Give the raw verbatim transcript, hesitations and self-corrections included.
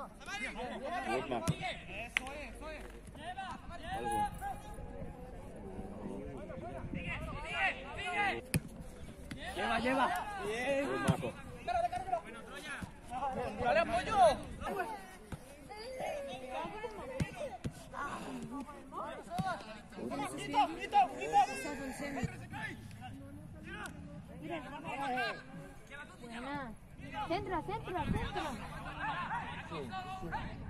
Muy mal. Lleva, lleva. Bien. Muy majo. ¡Dale apoyo! Buena. Centra, centra, centra.